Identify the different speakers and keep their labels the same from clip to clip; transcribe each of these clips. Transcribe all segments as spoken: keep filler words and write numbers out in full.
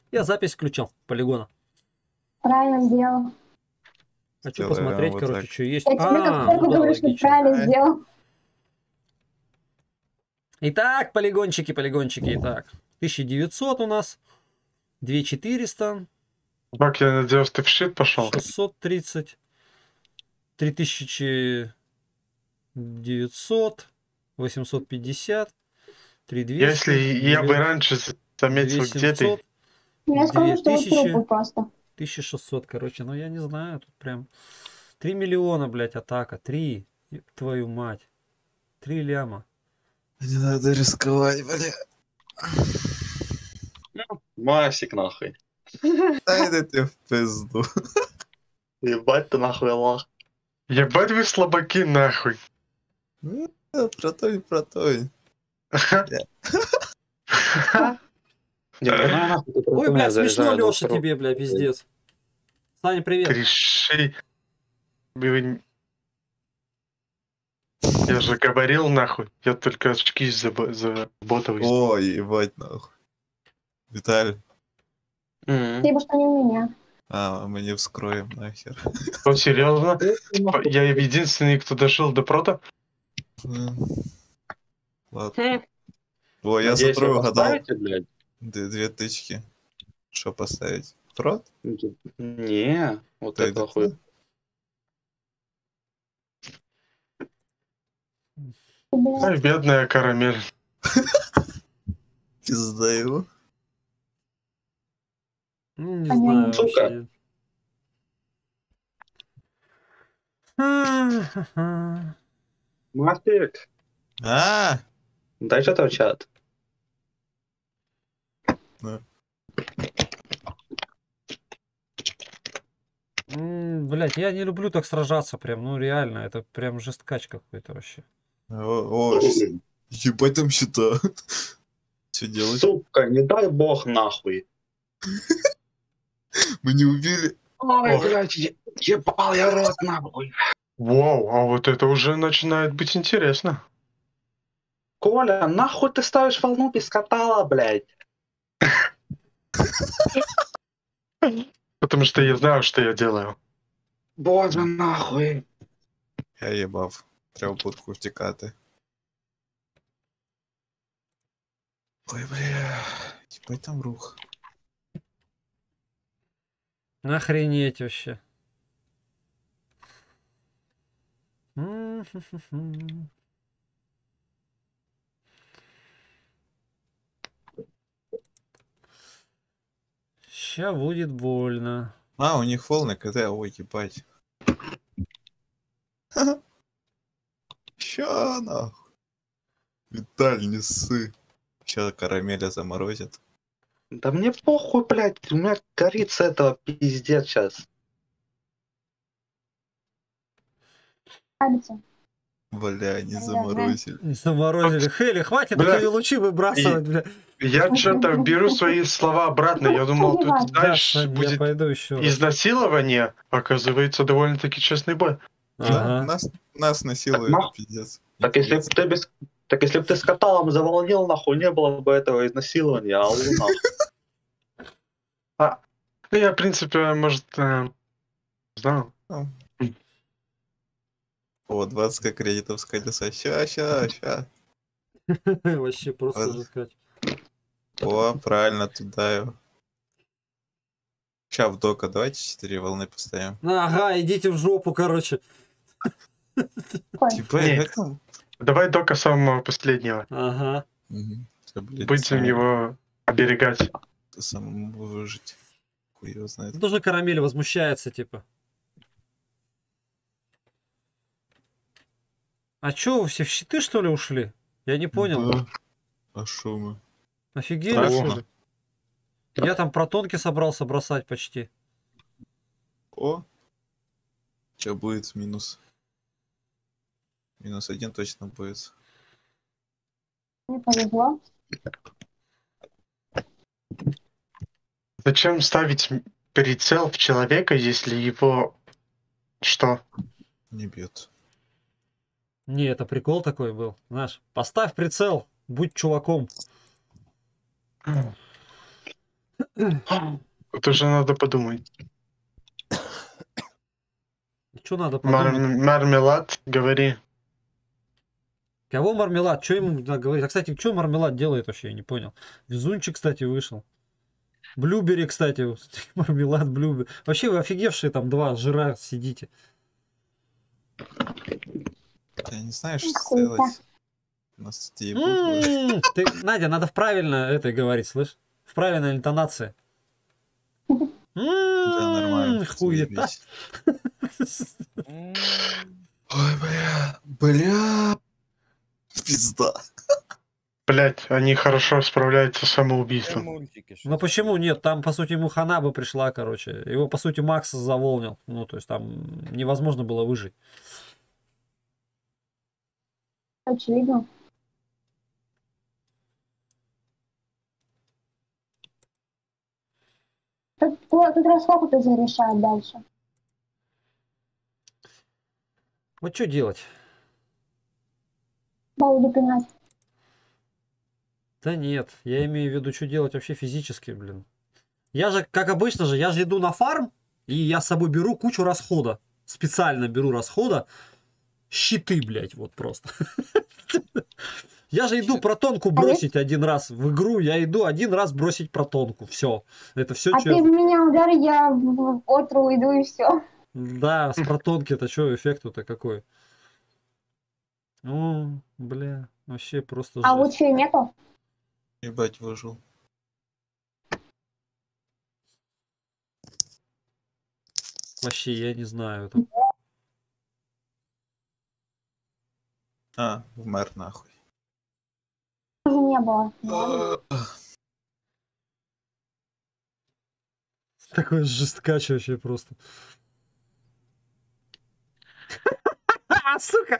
Speaker 1: Я запись включал полигона.
Speaker 2: Правильно сделал.
Speaker 1: Хочу
Speaker 3: Делаем
Speaker 1: посмотреть,
Speaker 3: вот
Speaker 1: короче,
Speaker 3: так.
Speaker 1: что есть.
Speaker 2: Я тебе как
Speaker 1: А,
Speaker 2: только
Speaker 1: ну да,
Speaker 2: говорю, что
Speaker 1: логично.
Speaker 2: правильно
Speaker 3: Ай.
Speaker 2: сделал.
Speaker 1: Итак, полигончики, полигончики. Итак, тысяча девятьсот у нас. две тысячи четыреста.
Speaker 4: Бак, я надеюсь, ты в щит пошел.
Speaker 1: шестьсот тридцать. три тысячи девятьсот. восемьсот пятьдесят. три тысячи двести.
Speaker 4: Если я бы раньше заметил, где ты.
Speaker 2: Я скажу, что вы
Speaker 1: две тысячи.
Speaker 2: трупы просто.
Speaker 1: тысяча шестьсот, короче. Ну, я не знаю. Тут прям три миллиона, блядь, атака. три. Твою мать. три ляма.
Speaker 3: Не надо рисковать, бля.
Speaker 5: Масик нахуй.
Speaker 3: Дай да ты в пизду.
Speaker 5: Ебать ты нахуй лах.
Speaker 4: Ебать вы слабаки нахуй.
Speaker 3: Ну, протой, протой.
Speaker 1: Ой, блядь, смешно, Леша, тебе, бля, пиздец. Саня, привет.
Speaker 4: Реши. Вы- Я же говорил нахуй. Я только очки заб- заботал.
Speaker 3: Ой, ебать нахуй. Виталий.
Speaker 2: Спасибо, что не у меня.
Speaker 3: А, мы не вскроем нахер.
Speaker 4: Что, серьезно? Я единственный, кто дошел до прота?
Speaker 3: М. Ладно. О, я смотрю, угадал.
Speaker 5: Поставите, блядь?
Speaker 3: Д- Две тычки. Что поставить? Прот?
Speaker 5: Не, вот
Speaker 3: Да
Speaker 5: это
Speaker 3: это
Speaker 5: хуй.
Speaker 2: Тебе
Speaker 4: Ай, бедная карамель.
Speaker 3: Пизда его.
Speaker 1: Ну, не
Speaker 2: Понятно.
Speaker 1: знаю
Speaker 5: Сука.
Speaker 1: вообще. Ха-ха-ха.
Speaker 5: Масик,
Speaker 3: А,
Speaker 5: дай что-то в чат.
Speaker 1: М, Блядь, я не люблю так сражаться прям, ну реально, это прям жесткач какой-то вообще.
Speaker 3: о, о, ш- ебать там счета. Что делать?
Speaker 5: Сука, не дай бог нахуй.
Speaker 3: Мы не убили.
Speaker 5: Ой,
Speaker 4: Ох.
Speaker 5: блядь, е- ебал я рот нахуй.
Speaker 4: Вау, а вот это уже начинает быть интересно.
Speaker 5: Коля, нахуй ты ставишь волну без катала, блядь?
Speaker 4: Потому что я знаю, что я делаю.
Speaker 5: Боже, нахуй.
Speaker 3: Я ебав. Треба будку втікати. Ой, бля. Ебать там рух.
Speaker 1: Охренеть вообще. М-ху-ху-ху. Ща будет больно.
Speaker 3: А, у них волны КД, ой, ебать. Ща нахуй. Виталь, не ссы. Ща карамеля заморозит.
Speaker 5: Да мне похуй, блядь, у меня горит с этого пиздец сейчас.
Speaker 2: нравится.
Speaker 3: Бля, не
Speaker 2: Ага.
Speaker 3: заморозили.
Speaker 1: Не заморозили. Хели, хватит
Speaker 4: Бля.
Speaker 1: такие лучи выбрасывать, бля.
Speaker 4: Я что-то беру свои слова обратно. Я думал, тут,
Speaker 2: Да,
Speaker 1: Да,
Speaker 4: знаешь,
Speaker 1: Сань, я
Speaker 4: будет
Speaker 1: пойду еще раз.
Speaker 4: изнасилование. Оказывается, довольно-таки честный бой.
Speaker 3: Да,
Speaker 1: Ага.
Speaker 3: нас, нас насилуют,
Speaker 5: нах-
Speaker 3: пиздец.
Speaker 5: Так если б ты без... Так если бы ты с каталом заволнил, нахуй, не было бы этого изнасилования, а у нахуй.
Speaker 4: Ну, я, в принципе, может, э, знал.
Speaker 3: О, двадцать кредитов с колеса. Ща, ща, ща.
Speaker 1: Вообще просто
Speaker 3: Вот.
Speaker 1: жесткач.
Speaker 3: О, правильно, туда его. Ща в дока, давайте четыре волны поставим.
Speaker 1: Ага, идите в жопу, короче.
Speaker 3: Типа,
Speaker 4: Не.
Speaker 3: как там?
Speaker 4: Давай дока самого последнего.
Speaker 1: Ага.
Speaker 3: Мгм. Всё, блядь,
Speaker 4: Будем
Speaker 3: самому-
Speaker 4: его оберегать.
Speaker 3: самому выжить. Хуй его знает.
Speaker 1: Тут уже карамель возмущается, типа. А чё, вы все в щиты, что ли, ушли? Я не понял.
Speaker 3: Да. А шо мы?
Speaker 1: Офигели,
Speaker 3: Страшно.
Speaker 1: что ли? Я там протонки собрался бросать почти.
Speaker 3: О! Сейчас будет минус. Минус один точно будет.
Speaker 2: Мне повезло.
Speaker 4: Зачем ставить прицел в человека, если его... Что?
Speaker 3: Не бьет.
Speaker 1: Не, это прикол такой был. Знаешь, поставь прицел, будь чуваком.
Speaker 4: Тут уже надо подумать.
Speaker 1: Что надо
Speaker 4: Мар-
Speaker 1: подумать?
Speaker 4: мармелад, говори.
Speaker 1: Кого мармелад? Что ему надо говорить? А, кстати, что мармелад делает вообще? Я не понял. Везунчик, кстати, вышел. Блюбери, кстати. Мармелад, блюбери. Вообще вы офигевшие там два жира сидите.
Speaker 3: Я не знаю, что
Speaker 2: Хуйня.
Speaker 3: сделать. Нас идеи будут.
Speaker 1: М, ты, Надя, надо в правильно это говорить, слышь? В правильной интонации.
Speaker 3: Да, нормально.
Speaker 1: М, Хуета.
Speaker 3: заебись. Ой, бля. Бля. Пизда.
Speaker 4: Блять, они хорошо справляются с самоубийством.
Speaker 1: Ну почему нет? Там, по сути, ему хана бы пришла, короче. Его, по сути, Макс заволнил. Ну, то есть там невозможно было выжить.
Speaker 2: Очевидно. Тут, тут, тут расход уже решает дальше.
Speaker 1: Вот что делать?
Speaker 2: Балду пинать.
Speaker 1: Да нет, я имею в виду, что делать вообще физически, блин. Я же, как обычно же, я же иду на фарм, и я с собой беру кучу расхода. Специально беру расхода. Щиты, блядь, вот просто. Я же иду протонку бросить один раз в игру, я иду один раз бросить протонку. Все. Это все,
Speaker 2: А
Speaker 1: что
Speaker 2: ты
Speaker 1: я...
Speaker 2: в меня удар, я в отру иду и все.
Speaker 1: Да, с протонки-то что, эффект-то какой? Ну, бля, вообще просто
Speaker 2: А
Speaker 1: жесть.
Speaker 2: лучше нету?
Speaker 3: Ебать, выжил.
Speaker 1: Вообще, я не знаю. Это...
Speaker 3: А, вмер нахуй.
Speaker 2: Уже не было.
Speaker 1: Такой жесткач вообще просто. А, сука!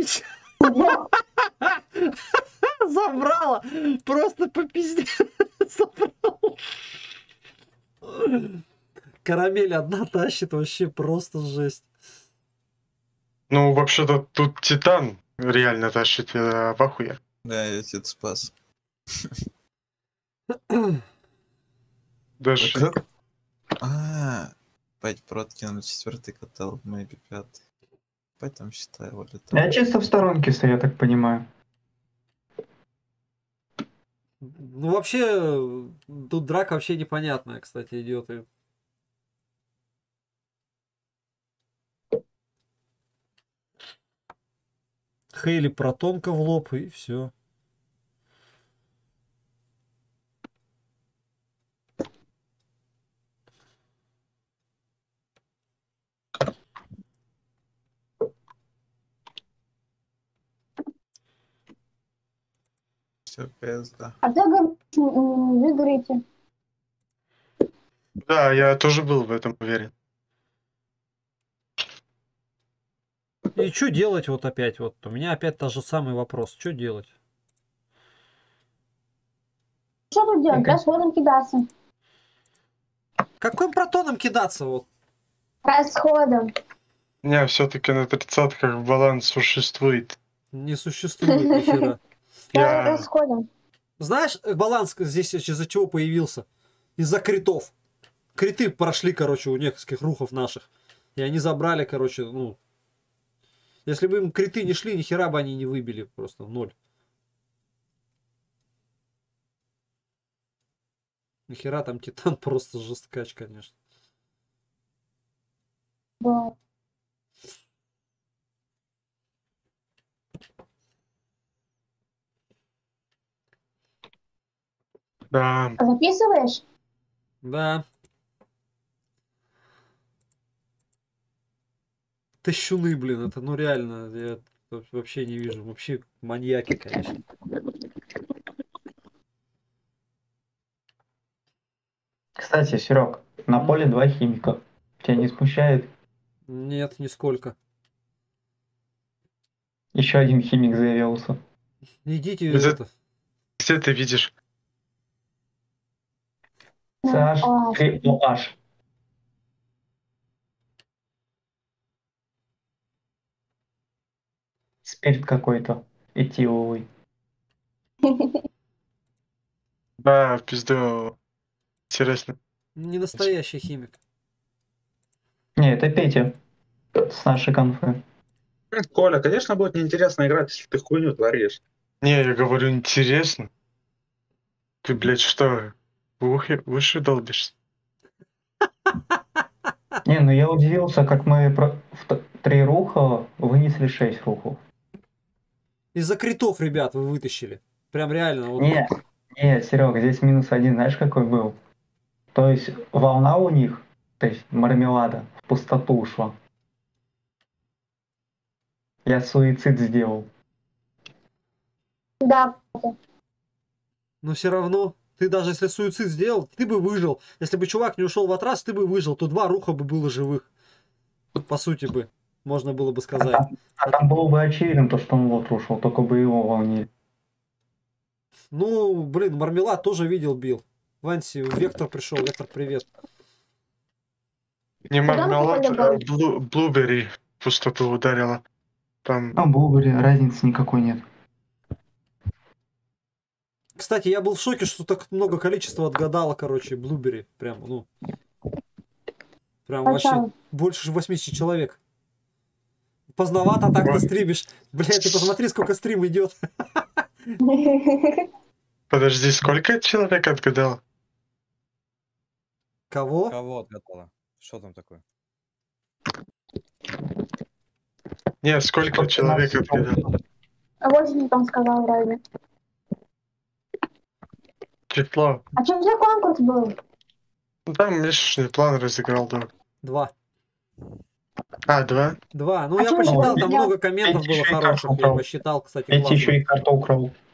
Speaker 1: Забрала! Просто по пизде забрала. Карамель одна тащит, вообще просто жесть.
Speaker 4: Ну, вообще-то тут Титан реально тащит э, в ахуе.
Speaker 3: Да, я тебя спас.
Speaker 4: Даже...
Speaker 3: А как? А, пять проткин на четвертый катал, maybe пятый. Поэтому считаю, вот это.
Speaker 6: Я чисто в сторонке стою, я так понимаю.
Speaker 1: Ну, вообще, тут драка вообще непонятная, кстати, идет. И... Хейли протонка в лоб, и все.
Speaker 3: Все, пизда.
Speaker 2: А ты говоришь, м, выиграете.
Speaker 4: Да, я тоже был в этом уверен.
Speaker 1: И что делать вот опять? Вот у меня опять тот же самый вопрос. Что делать?
Speaker 2: Что тут делать?
Speaker 6: Окей.
Speaker 2: Расходом кидаться.
Speaker 1: Каким протоном кидаться? Вот?
Speaker 2: Расходом.
Speaker 4: Не, все-таки на тридцатках баланс существует.
Speaker 1: Не существует ни хера.
Speaker 2: Да,
Speaker 4: Я...
Speaker 2: расходом.
Speaker 1: Знаешь, баланс здесь из-за чего появился? Из-за критов. Криты прошли, короче, у нескольких рухов наших. И они забрали, короче, ну... Если бы им криты не шли, ни хера бы они не выбили. Просто в ноль. Ни хера там Титан просто жесткач, конечно.
Speaker 2: Да.
Speaker 4: Да.
Speaker 2: Записываешь?
Speaker 1: Да. Тыщуны, блин, это ну реально, я вообще не вижу. Вообще маньяки, конечно.
Speaker 6: Кстати, Серег, на поле два химика. Тебя не смущает?
Speaker 1: Нет, нисколько.
Speaker 6: Еще один химик заявился.
Speaker 1: Идите
Speaker 4: Это-
Speaker 1: это.
Speaker 4: Где ты видишь?
Speaker 6: CH,
Speaker 2: А,
Speaker 6: OH. Спирт какой-то. Этиловый.
Speaker 4: Да, в пизду. Интересно.
Speaker 1: Не настоящий химик.
Speaker 6: Не, это Петя. С нашей конфы.
Speaker 5: Коля, конечно, будет неинтересно играть, если ты хуйню творишь.
Speaker 4: Не, я говорю, интересно. Ты, блядь, что, в ухе, в уши долбишься?
Speaker 6: Не, ну я удивился, как мы про- в т- три руха вынесли шесть рухов.
Speaker 1: Из-за критов, ребят, вы вытащили. Прям реально. Вот.
Speaker 6: Не, не, Серег, здесь минус один, знаешь, какой был? То есть волна у них, то есть мармелада, в пустоту ушла. Я суицид сделал.
Speaker 2: Да.
Speaker 1: Но все равно, ты даже если суицид сделал, ты бы выжил. Если бы чувак не ушел в отрас, ты бы выжил, то два руха бы было живых. По сути бы, можно было бы
Speaker 6: А
Speaker 1: сказать.
Speaker 6: там, а там было бы очевидно, то, что он вот ушел, только бы его волнили.
Speaker 1: Ну, блин, Мармелад тоже видел, бил. Ванси, Вектор пришел, Вектор, привет.
Speaker 4: Не
Speaker 2: Куда мы
Speaker 4: мармелад,
Speaker 2: попали,
Speaker 4: а
Speaker 2: Боб?
Speaker 4: блу- блубери в пустоту ударила. Там,
Speaker 6: А Булгари разницы никакой нет.
Speaker 1: Кстати, я был в шоке, что так много количества отгадало, короче, Блубери. Прям, ну. Прям вообще
Speaker 2: Пацан.
Speaker 1: больше восемьдесят человек. Поздновато так-то
Speaker 4: Ой.
Speaker 1: стримишь. Блядь, ты посмотри, сколько стрим идет.
Speaker 4: подожди, сколько человек отгадал?
Speaker 1: Кого?
Speaker 7: Кого отгадала? Что там такое?
Speaker 4: Не, сколько человек отгадал?
Speaker 2: восемь там сказал вроде.
Speaker 4: Число.
Speaker 2: А что за конкурс был?
Speaker 4: Ну, там месячный план разыграл, да.
Speaker 1: Два.
Speaker 4: А, два?
Speaker 1: Два. Ну,
Speaker 2: А
Speaker 1: я
Speaker 2: чё
Speaker 1: посчитал,
Speaker 2: вы
Speaker 1: там
Speaker 2: делаете?
Speaker 1: много комментов
Speaker 6: Эти
Speaker 1: было
Speaker 6: еще и
Speaker 1: хороших.
Speaker 6: карту
Speaker 1: Я
Speaker 6: украл.
Speaker 1: посчитал, кстати,
Speaker 6: Эти
Speaker 1: классно.
Speaker 6: еще и карту украл.